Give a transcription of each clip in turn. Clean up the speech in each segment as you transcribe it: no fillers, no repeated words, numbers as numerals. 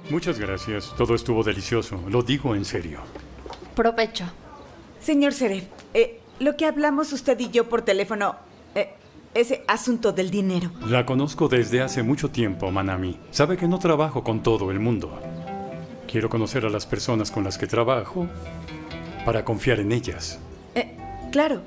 Muchas gracias. Todo estuvo delicioso. Lo digo en serio. Provecho. Señor Seref, lo que hablamos usted y yo por teléfono, ese asunto del dinero. La conozco desde hace mucho tiempo, Manami. Sabe que no trabajo con todo el mundo. Quiero conocer a las personas con las que trabajo para confiar en ellas. Claro.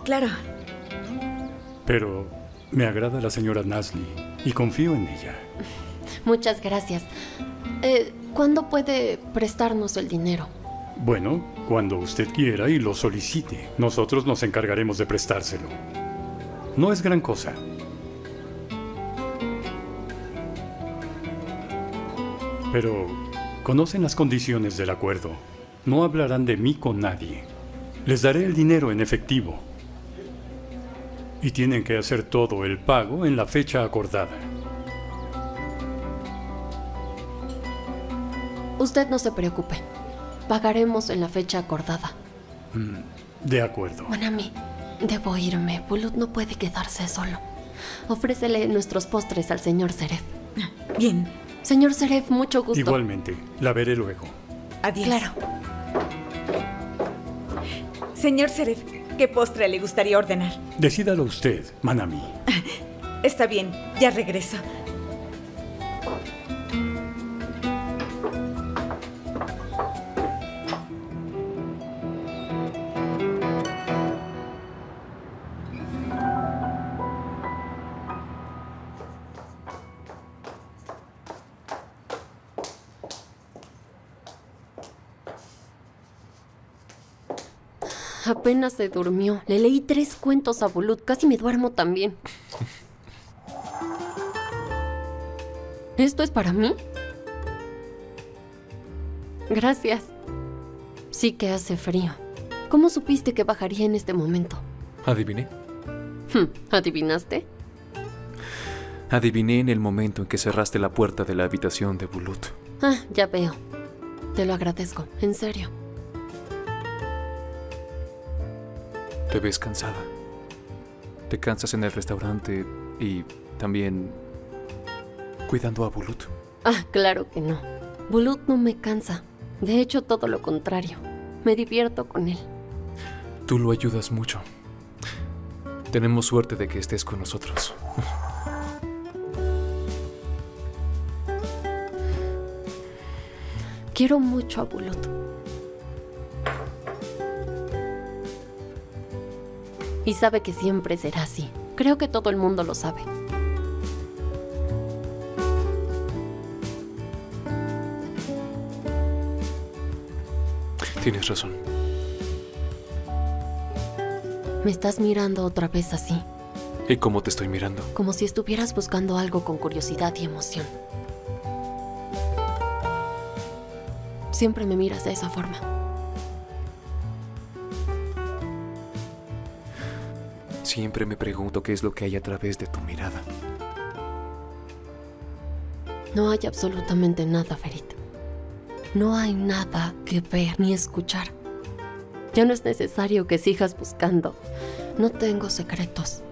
Pero me agrada la señora Nasli y confío en ella. Muchas gracias. ¿Cuándo puede prestarnos el dinero? Bueno, cuando usted quiera y lo solicite. Nosotros nos encargaremos de prestárselo. No es gran cosa. Pero conocen las condiciones del acuerdo. No hablarán de mí con nadie. Les daré el dinero en efectivo. Y tienen que hacer todo el pago en la fecha acordada. Usted no se preocupe. Pagaremos en la fecha acordada. De acuerdo. Manami, debo irme. Bulut no puede quedarse solo. Ofrécele nuestros postres al señor Seref. Bien. Señor Seref, mucho gusto. Igualmente. La veré luego. Adiós. Claro. Señor Seref, ¿qué postre le gustaría ordenar? Decídalo usted, Manami. Está bien, ya regreso. Apenas se durmió. Le leí 3 cuentos a Bulut. Casi me duermo también. ¿Esto es para mí? Gracias. Sí que hace frío. ¿Cómo supiste que bajaría en este momento? Adiviné. ¿Adivinaste? Adiviné en el momento en que cerraste la puerta de la habitación de Bulut. Ya veo. Te lo agradezco, en serio. Te ves cansada. Te cansas en el restaurante y también cuidando a Bulut. Claro que no. Bulut no me cansa. De hecho, todo lo contrario. Me divierto con él. Tú lo ayudas mucho. Tenemos suerte de que estés con nosotros. Quiero mucho a Bulut. Y sabe que siempre será así. Creo que todo el mundo lo sabe. Tienes razón. Me estás mirando otra vez así. ¿Y cómo te estoy mirando? Como si estuvieras buscando algo con curiosidad y emoción. Siempre me miras de esa forma. Siempre me pregunto qué es lo que hay a través de tu mirada. No hay absolutamente nada, Ferit. No hay nada que ver ni escuchar. Ya no es necesario que sigas buscando. No tengo secretos.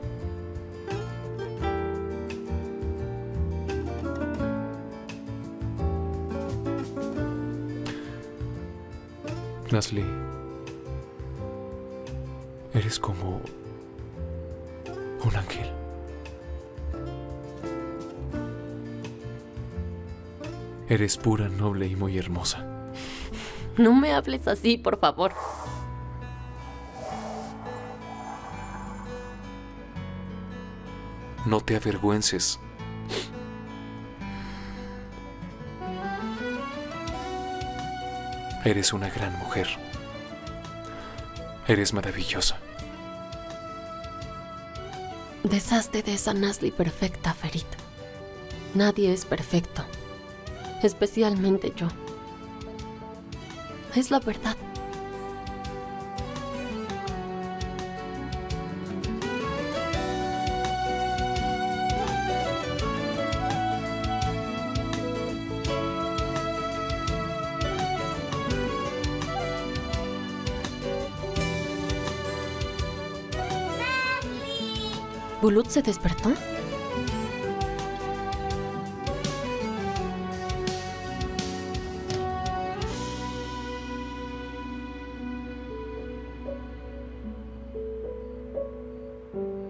Nasli, eres como un ángel. Eres pura, noble y muy hermosa. No me hables así, por favor. No te avergüences. Eres una gran mujer. Eres maravillosa. Deshazte de esa Nasli perfecta, Ferit. Nadie es perfecto. Especialmente yo. Es la verdad. ¿Bulut se despertó?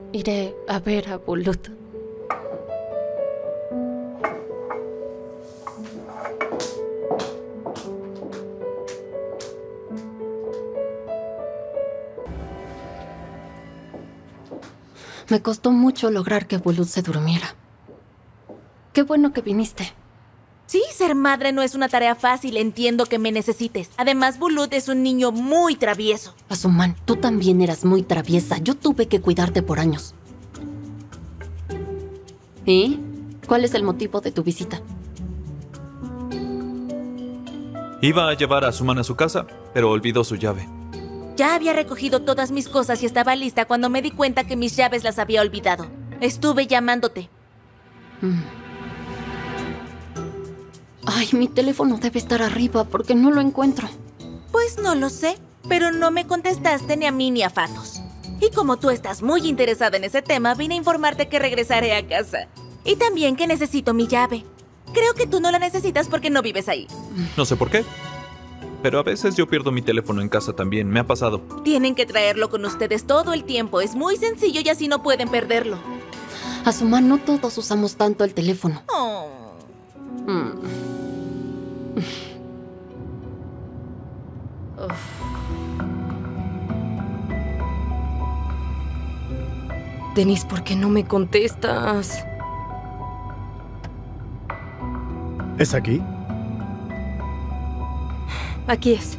Iré a ver a Bulut. Me costó mucho lograr que Bulut se durmiera. Qué bueno que viniste. Sí, ser madre no es una tarea fácil, entiendo que me necesites. Además, Bulut es un niño muy travieso. Asuman, tú también eras muy traviesa. Yo tuve que cuidarte por años. ¿Y? ¿Cuál es el motivo de tu visita? Iba a llevar a Asuman a su casa, pero olvidó su llave. Ya había recogido todas mis cosas y estaba lista cuando me di cuenta que mis llaves las había olvidado. Estuve llamándote. Ay, mi teléfono debe estar arriba porque no lo encuentro. Pues no lo sé, pero no me contestaste ni a mí ni a Fatos. Y como tú estás muy interesada en ese tema, vine a informarte que regresaré a casa. Y también que necesito mi llave. Creo que tú no la necesitas porque no vives ahí. No sé por qué, pero a veces yo pierdo mi teléfono en casa también. Me ha pasado. Tienen que traerlo con ustedes todo el tiempo. Es muy sencillo y así no pueden perderlo. Asuman, no todos usamos tanto el teléfono. Oh. Denis, ¿por qué no me contestas? ¿Es aquí? Aquí es.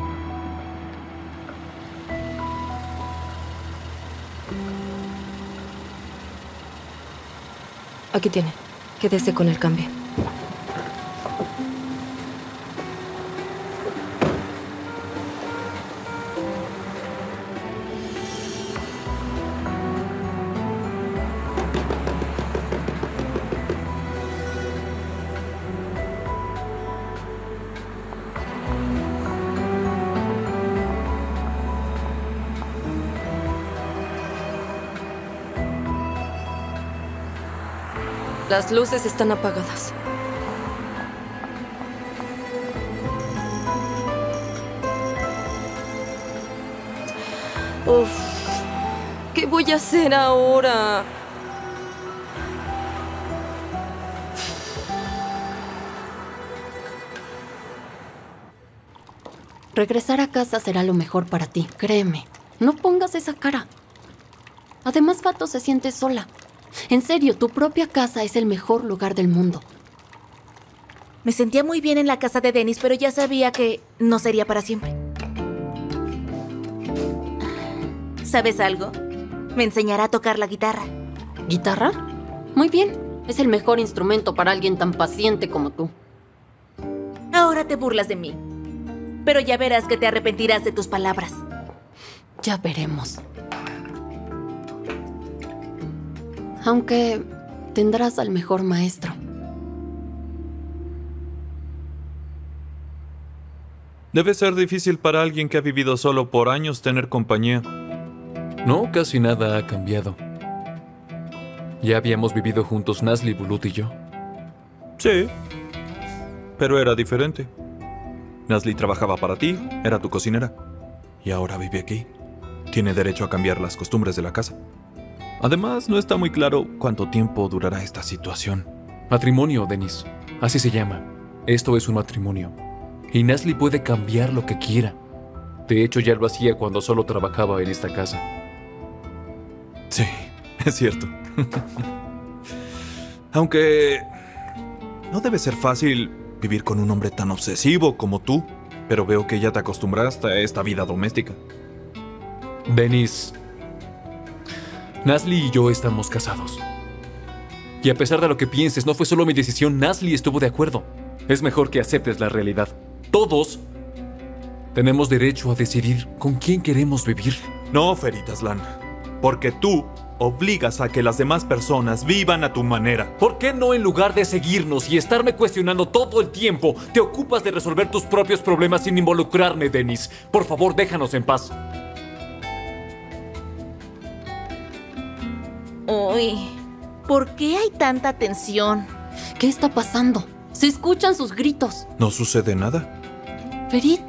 Aquí tiene. Quédese con el cambio. Las luces están apagadas. Uf, ¿qué voy a hacer ahora? Regresar a casa será lo mejor para ti, créeme. No pongas esa cara. Además, Fatos se siente sola. En serio, tu propia casa es el mejor lugar del mundo. Me sentía muy bien en la casa de Denis, pero ya sabía que no sería para siempre. ¿Sabes algo? Me enseñará a tocar la guitarra. ¿Guitarra? Muy bien. Es el mejor instrumento para alguien tan paciente como tú. Ahora te burlas de mí. Pero ya verás que te arrepentirás de tus palabras. Ya veremos. Aunque tendrás al mejor maestro. Debe ser difícil para alguien que ha vivido solo por años tener compañía. No, casi nada ha cambiado. Ya habíamos vivido juntos Nazli, Bulut y yo. Sí, pero era diferente. Nazli trabajaba para ti, era tu cocinera. Y ahora vive aquí. Tiene derecho a cambiar las costumbres de la casa. Además, no está muy claro cuánto tiempo durará esta situación. Matrimonio, Denis. Así se llama. Esto es un matrimonio. Y Nazli puede cambiar lo que quiera. De hecho, ya lo hacía cuando solo trabajaba en esta casa. Sí, es cierto. Aunque no debe ser fácil vivir con un hombre tan obsesivo como tú. Pero veo que ya te acostumbraste a esta vida doméstica. Denis, Nazli y yo estamos casados. Y a pesar de lo que pienses, no fue solo mi decisión, Nazli estuvo de acuerdo. Es mejor que aceptes la realidad. Todos tenemos derecho a decidir con quién queremos vivir. No, Ferit Aslan, porque tú obligas a que las demás personas vivan a tu manera. ¿Por qué no, en lugar de seguirnos y estarme cuestionando todo el tiempo, te ocupas de resolver tus propios problemas sin involucrarme, Denis? Por favor, déjanos en paz. Uy, ¿por qué hay tanta tensión? ¿Qué está pasando? Se escuchan sus gritos. No sucede nada. Ferit.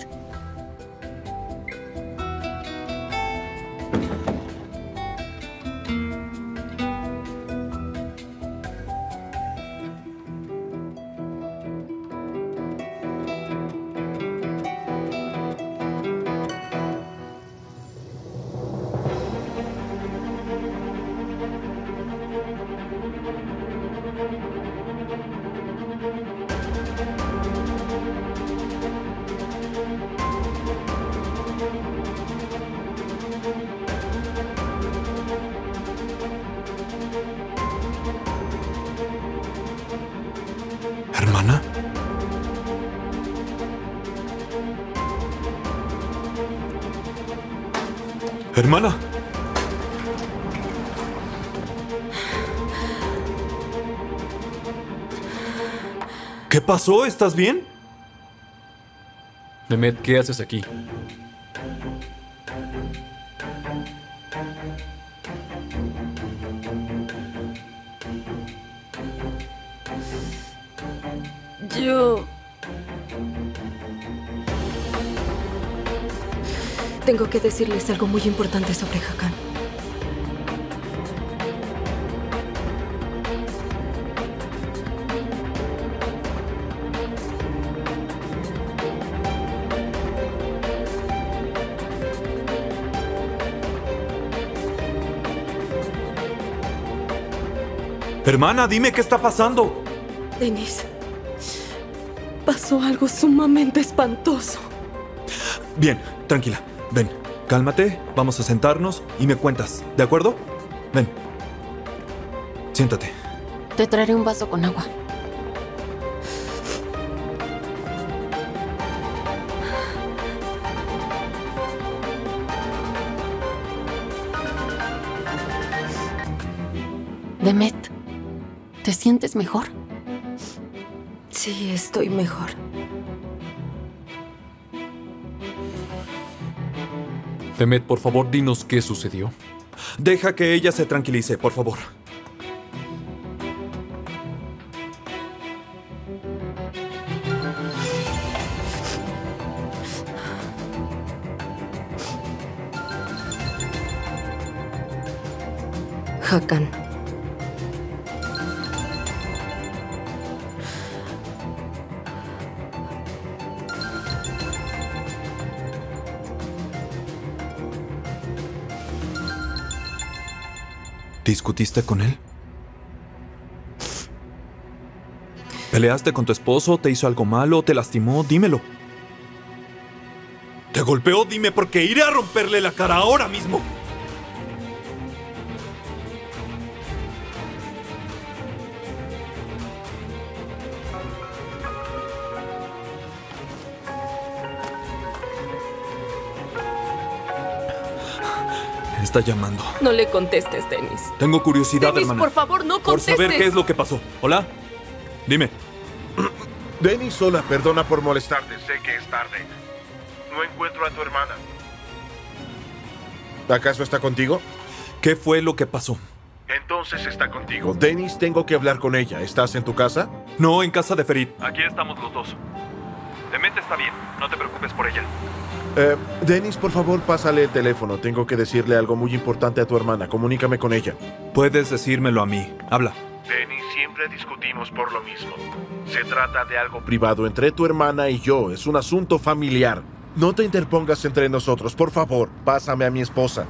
Hermana. ¿Qué pasó? ¿Estás bien? Demet, ¿qué haces aquí? Yo... Tengo que decirles algo muy importante sobre Hakan. Hermana, dime qué está pasando. Dennis, pasó algo sumamente espantoso. Bien, tranquila. Ven, cálmate, vamos a sentarnos y me cuentas, ¿de acuerdo? Ven. Siéntate. Te traeré un vaso con agua. Demet, ¿te sientes mejor? Sí, estoy mejor. Demet, por favor, dinos qué sucedió. Deja que ella se tranquilice, por favor. Hakan. ¿Discutiste con él? ¿Peleaste con tu esposo? ¿Te hizo algo malo? ¿Te lastimó? Dímelo. ¿Te golpeó? Dime, porque iré a romperle la cara ahora mismo. Está llamando. No le contestes, Dennis. Tengo curiosidad, Dennis, hermana. por favor, no Por contestes. saber qué es lo que pasó. ¿Hola? Dime. Dennis, hola, perdona por molestarte, sé que es tarde. No encuentro a tu hermana. ¿Acaso está contigo? ¿Qué fue lo que pasó? Entonces está contigo. Dennis, tengo que hablar con ella. ¿Estás en tu casa? No, en casa de Ferit. Aquí estamos los dos. Demet está bien, no te preocupes por ella. Dennis, por favor, pásale el teléfono. Tengo que decirle algo muy importante a tu hermana. Comunícame con ella. Puedes decírmelo a mí. Habla. Dennis, siempre discutimos por lo mismo. Se trata de algo privado entre tu hermana y yo. Es un asunto familiar. No te interpongas entre nosotros, por favor. Pásame a mi esposa.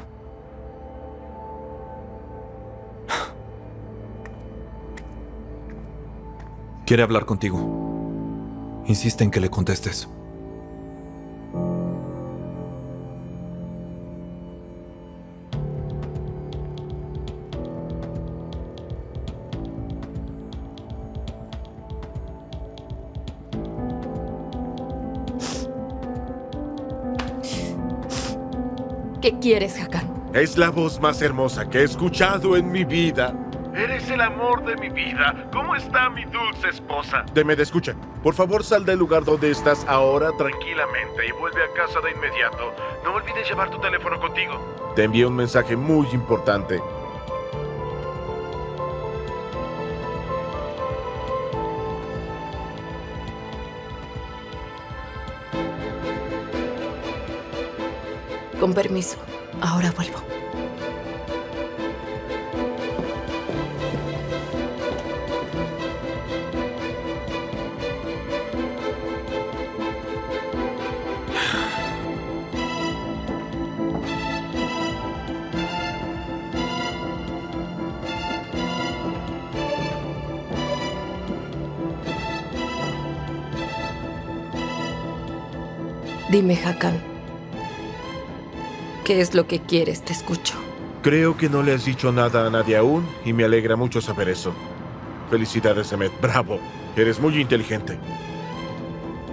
Quiere hablar contigo. Insiste en que le contestes. ¿Qué quieres, Hakan? Es la voz más hermosa que he escuchado en mi vida. Eres el amor de mi vida. ¿Cómo está mi dulce esposa? Demet, escucha. Por favor, sal del lugar donde estás ahora tranquilamente y vuelve a casa de inmediato. No olvides llevar tu teléfono contigo. Te envío un mensaje muy importante. Con permiso, ahora vuelvo. Dime, Hakan. ¿Qué es lo que quieres? Te escucho. Creo que no le has dicho nada a nadie aún y me alegra mucho saber eso. Felicidades, Demet. Bravo. Eres muy inteligente.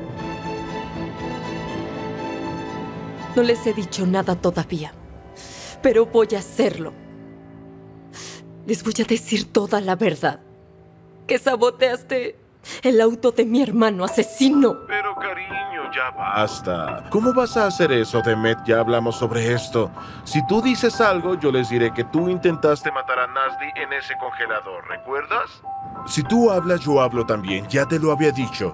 No les he dicho nada todavía. pero voy a hacerlo. Les voy a decir toda la verdad. Que saboteaste el auto de mi hermano asesino. Pero cariño, ya basta. ¿Cómo vas a hacer eso, Demet? Ya hablamos sobre esto. Si tú dices algo, yo les diré que tú intentaste matar a Nasli en ese congelador, ¿recuerdas? Si tú hablas, yo hablo también. Ya te lo había dicho.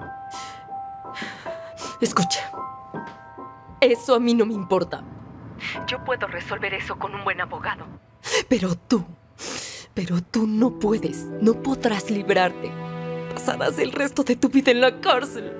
Escucha. Eso a mí no me importa. Yo puedo resolver eso con un buen abogado. Pero tú no puedes. No podrás librarte. Pasarás el resto de tu vida en la cárcel.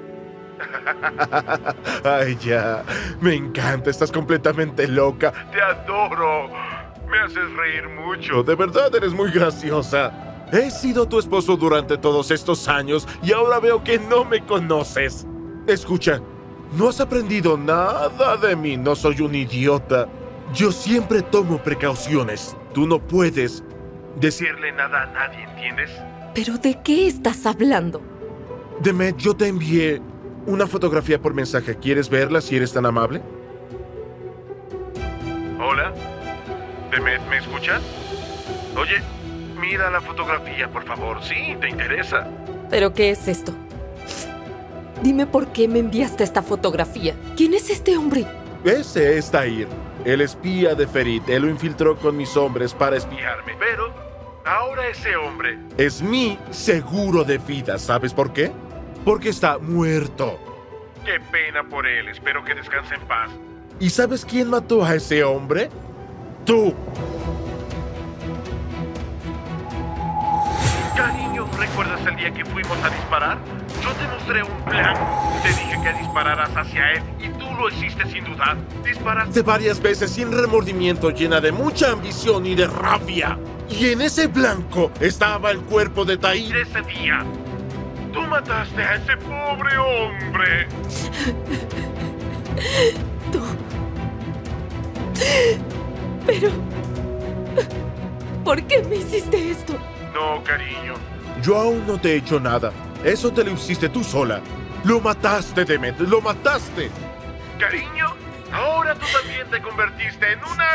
Ay, ya. Me encanta. Estás completamente loca. Te adoro. Me haces reír mucho. De verdad eres muy graciosa. He sido tu esposo durante todos estos años y ahora veo que no me conoces. Escucha. No has aprendido nada de mí. No soy un idiota. Yo siempre tomo precauciones. Tú no puedes decirle nada a nadie, ¿entiendes? ¿Pero de qué estás hablando? Demet, yo te envié una fotografía por mensaje. ¿Quieres verla si eres tan amable? Hola. Demet, ¿me escuchas? Oye, mira la fotografía, por favor. Sí, ¿te interesa? ¿Pero qué es esto? Dime por qué me enviaste esta fotografía. ¿Quién es este hombre? Ese es Tahir, el espía de Ferit. Él lo infiltró con mis hombres para espiarme. Pero ahora ese hombre es mi seguro de vida. ¿Sabes por qué? Porque está muerto. Qué pena por él. Espero que descanse en paz. ¿Y sabes quién mató a ese hombre? ¡Tú! Cariño, ¿recuerdas el día que fuimos a disparar? Yo te mostré un plan. Te dije que dispararas hacia él y tú lo hiciste sin dudar. Disparaste varias veces sin remordimiento, llena de mucha ambición y de rabia. Y en ese blanco estaba el cuerpo de Tahir ese día. Tú mataste a ese pobre hombre. Tú... Pero... ¿por qué me hiciste esto? No, cariño. Yo aún no te he hecho nada. Eso te lo hiciste tú sola. Lo mataste, Demet. ¡Lo mataste! Cariño, ahora tú también te convertiste en una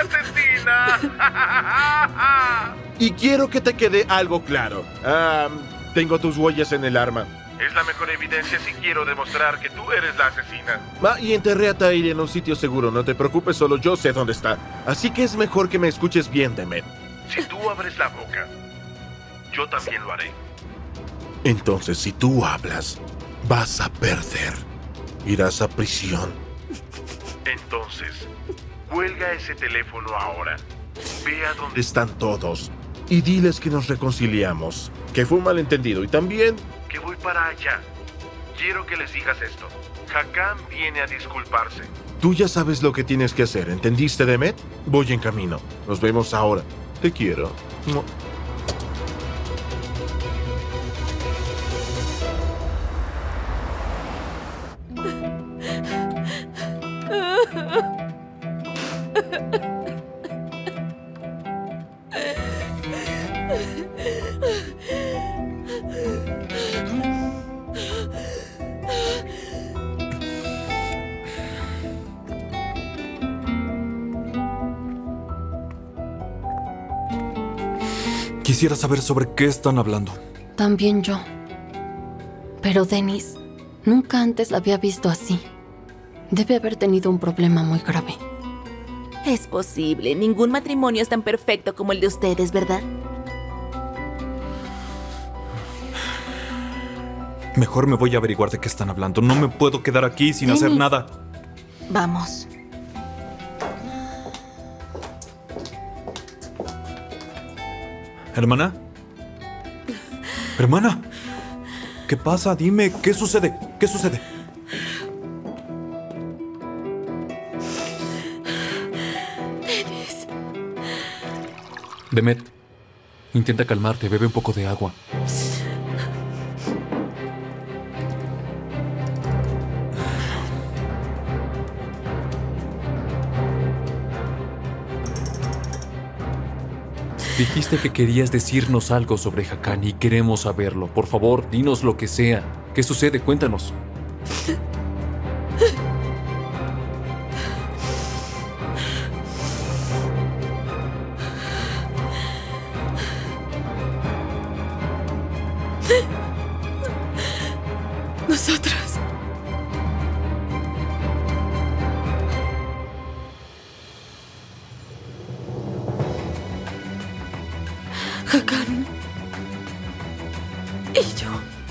asesina. Y quiero que te quede algo claro. Tengo tus huellas en el arma. Es la mejor evidencia si quiero demostrar que tú eres la asesina. Y enterré a Tahir en un sitio seguro. No te preocupes, solo yo sé dónde está. Así que es mejor que me escuches bien, Demet. Si tú abres la boca, yo también lo haré. Entonces, si tú hablas, vas a perder. Irás a prisión. Entonces, cuelga ese teléfono ahora. Ve a donde están todos y diles que nos reconciliamos, que fue un malentendido y también que voy para allá. Quiero que les digas esto. Hakan viene a disculparse. Tú ya sabes lo que tienes que hacer, ¿entendiste, Demet? Voy en camino. Nos vemos ahora. Te quiero. Quisiera saber sobre qué están hablando. También yo. Pero Dennis, nunca antes la había visto así. Debe haber tenido un problema muy grave. Es posible. Ningún matrimonio es tan perfecto como el de ustedes, ¿verdad? Mejor me voy a averiguar de qué están hablando. No me puedo quedar aquí sin hacer nada. Vamos. ¿Hermana? ¿Hermana? ¿Qué pasa? Dime, ¿qué sucede? ¿Qué sucede? Dennis. Demet, intenta calmarte, bebe un poco de agua. Dijiste que querías decirnos algo sobre Hakan y queremos saberlo. Por favor, dinos lo que sea. ¿Qué sucede? Cuéntanos. Hakan y yo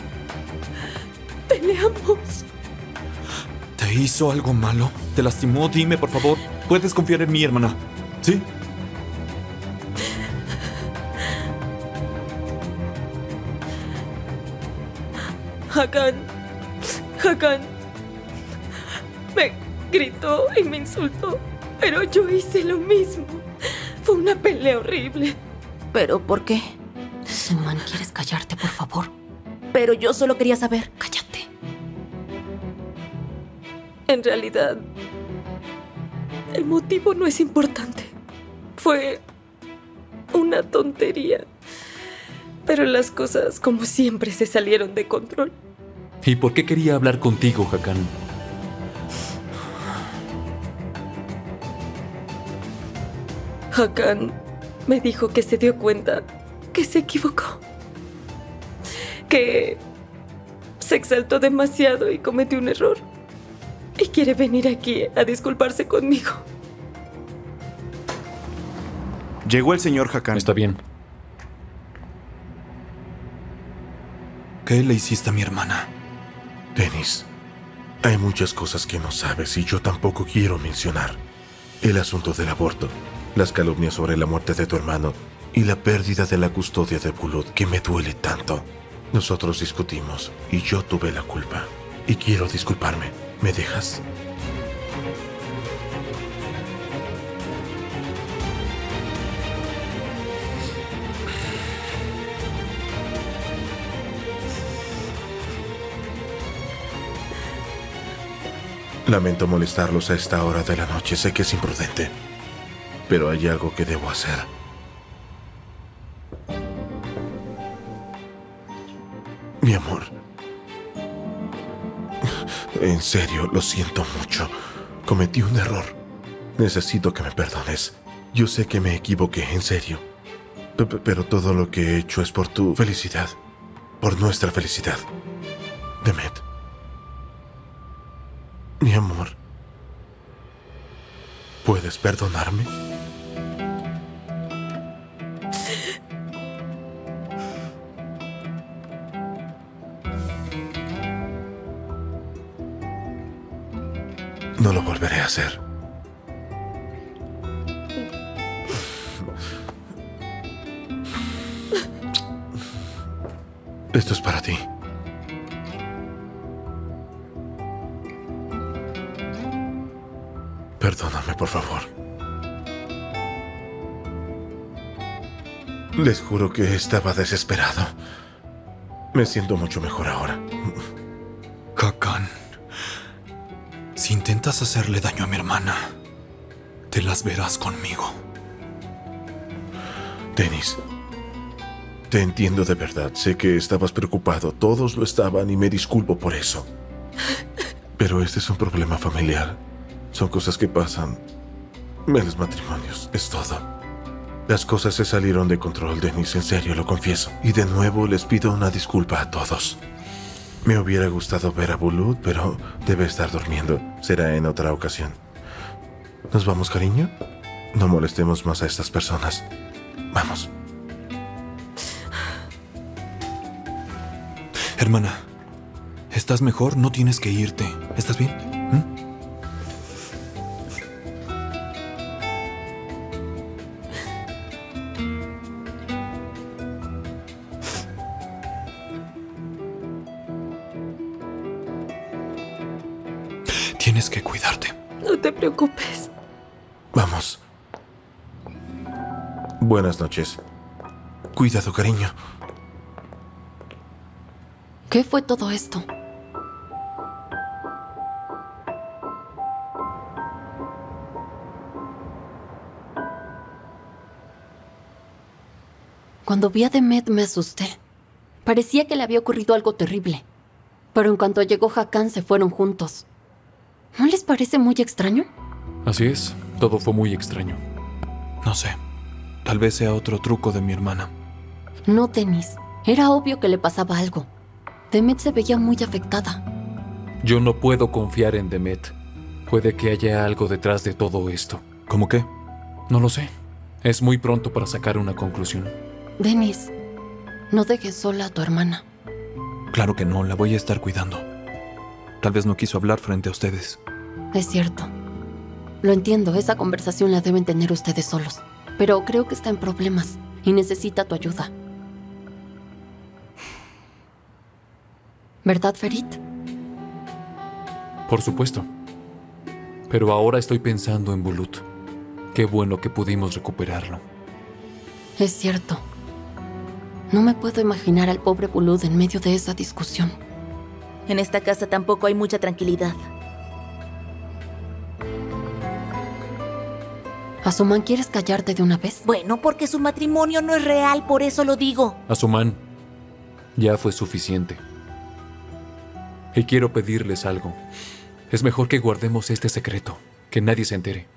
peleamos. ¿Te hizo algo malo? ¿Te lastimó? Dime, por favor. Puedes confiar en mí, hermana. ¿Sí? Hakan me gritó y me insultó, pero yo hice lo mismo. Fue una pelea horrible. ¿Pero por qué? Suman, ¿quieres callarte, por favor? Pero yo solo quería saber. Cállate. En realidad, el motivo no es importante. Fue una tontería. Pero las cosas, como siempre, se salieron de control. ¿Y por qué quería hablar contigo, Hakan? Hakan me dijo que se dio cuenta que se equivocó. Que se exaltó demasiado y cometió un error. Y quiere venir aquí a disculparse conmigo. Llegó el señor Hakan. Está bien. ¿Qué le hiciste a mi hermana? Dennis, hay muchas cosas que no sabes y yo tampoco quiero mencionar. El asunto del aborto, las calumnias sobre la muerte de tu hermano y la pérdida de la custodia de Bulut, que me duele tanto. Nosotros discutimos y yo tuve la culpa. Y quiero disculparme. ¿Me dejas? Lamento molestarlos a esta hora de la noche. Sé que es imprudente, pero hay algo que debo hacer. Mi amor, en serio, lo siento mucho. Cometí un error. Necesito que me perdones. Yo sé que me equivoqué, en serio. Pero todo lo que he hecho es por tu felicidad. Por nuestra felicidad. Demet. Mi amor, ¿puedes perdonarme? No lo volveré a hacer. Esto es para ti. Perdóname, por favor. Les juro que estaba desesperado. Me siento mucho mejor ahora. Hakan, si intentas hacerle daño a mi hermana, te las verás conmigo. Dennis, te entiendo de verdad. Sé que estabas preocupado. Todos lo estaban y me disculpo por eso. Pero este es un problema familiar. Son cosas que pasan en los matrimonios, es todo. Las cosas se salieron de control, Dennis, en serio, lo confieso. Y de nuevo les pido una disculpa a todos. Me hubiera gustado ver a Bulut, pero debe estar durmiendo. Será en otra ocasión. ¿Nos vamos, cariño? No molestemos más a estas personas. Vamos. Hermana, ¿estás mejor? No tienes que irte. ¿Estás bien? Tienes que cuidarte. No te preocupes. Vamos. Buenas noches. Cuidado, cariño. ¿Qué fue todo esto? Cuando vi a Demet me asusté. Parecía que le había ocurrido algo terrible. Pero en cuanto llegó Hakan se fueron juntos. ¿No les parece muy extraño? Así es, todo fue muy extraño. No sé, tal vez sea otro truco de mi hermana. No, Dennis. Era obvio que le pasaba algo. Demet se veía muy afectada. Yo no puedo confiar en Demet. Puede que haya algo detrás de todo esto. ¿Cómo qué? No lo sé. Es muy pronto para sacar una conclusión. Dennis, no dejes sola a tu hermana. Claro que no, la voy a estar cuidando. Tal vez no quiso hablar frente a ustedes. Es cierto. Lo entiendo, esa conversación la deben tener ustedes solos. Pero creo que está en problemas y necesita tu ayuda. ¿Verdad, Ferit? Por supuesto. Pero ahora estoy pensando en Bulut. Qué bueno que pudimos recuperarlo. Es cierto. No me puedo imaginar al pobre Bulut en medio de esa discusión. En esta casa tampoco hay mucha tranquilidad. Asuman, ¿quieres callarte de una vez? Bueno, porque su matrimonio no es real, por eso lo digo. Asuman, ya fue suficiente. Y quiero pedirles algo. Es mejor que guardemos este secreto, que nadie se entere.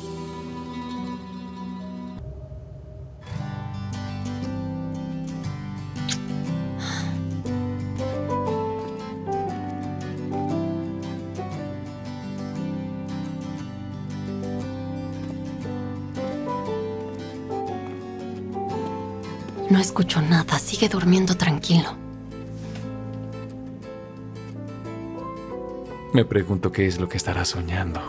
No escucho nada, sigue durmiendo tranquilo. Me pregunto qué es lo que estará soñando.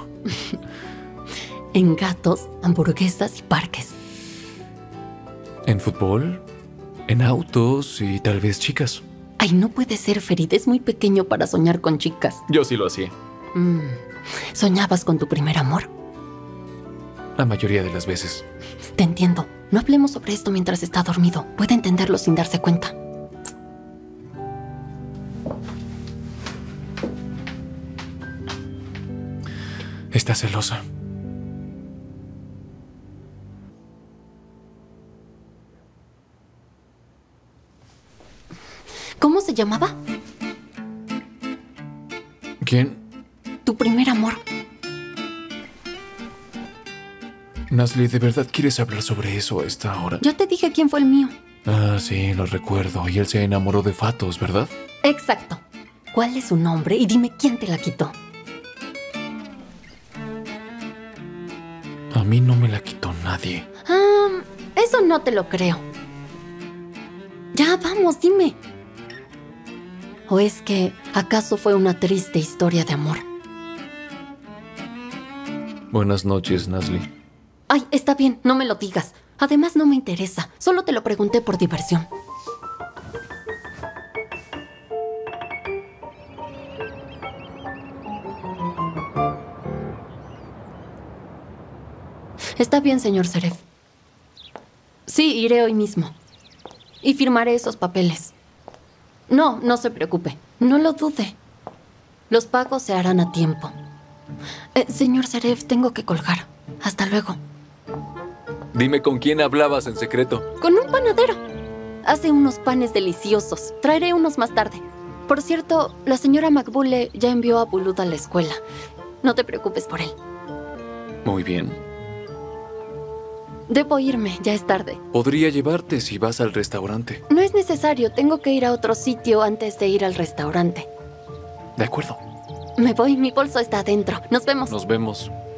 En gatos, hamburguesas y parques. ¿En fútbol? ¿En autos y tal vez chicas? Ay, no puede ser, Ferit, es muy pequeño para soñar con chicas. Yo sí lo hacía. ¿Soñabas con tu primer amor? La mayoría de las veces. Te entiendo. No hablemos sobre esto mientras está dormido. Puede entenderlo sin darse cuenta. Está celosa. ¿Cómo se llamaba? ¿Quién? Tu primer amor. Nasli, ¿de verdad quieres hablar sobre eso a esta hora? Ya te dije quién fue el mío. Ah, sí, lo recuerdo. Y él se enamoró de Fatos, ¿verdad? Exacto. ¿Cuál es su nombre? Y dime quién te la quitó. A mí no me la quitó nadie. Eso no te lo creo. Ya, vamos, dime. ¿O es que acaso fue una triste historia de amor? Buenas noches, Nasli. Ay, está bien, no me lo digas. Además, no me interesa. Solo te lo pregunté por diversión. Está bien, señor Seref. Sí, iré hoy mismo. Y firmaré esos papeles. No, no se preocupe. No lo dude. Los pagos se harán a tiempo. Señor Seref, tengo que colgar. Hasta luego. Dime con quién hablabas en secreto. Con un panadero. Hace unos panes deliciosos. Traeré unos más tarde. Por cierto, la señora Makbule ya envió a Bulut a la escuela. No te preocupes por él. Muy bien. Debo irme, ya es tarde. Podría llevarte si vas al restaurante. No es necesario, tengo que ir a otro sitio antes de ir al restaurante. De acuerdo. Me voy, mi bolso está adentro. Nos vemos. Nos vemos.